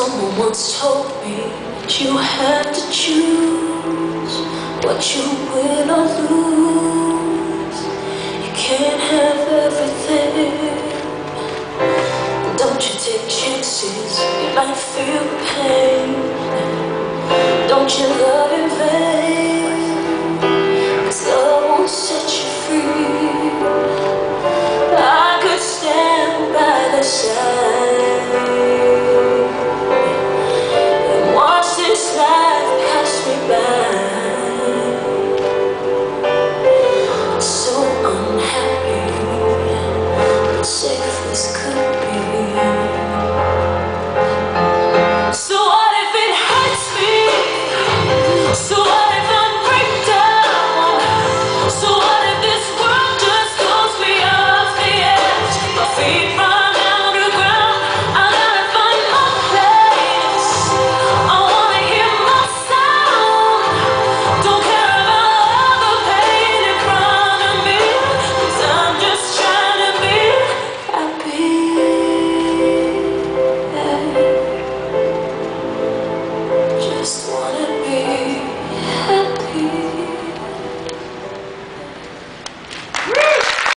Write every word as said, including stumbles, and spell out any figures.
Someone once told me that you have to choose what you win or lose. You can't have everything. Don't you take chances, you might feel pain. Don't you love in vain, 'cause love won't set you free. I could stand by the side and watch this life pass me by. So unhappy, but safe as could be.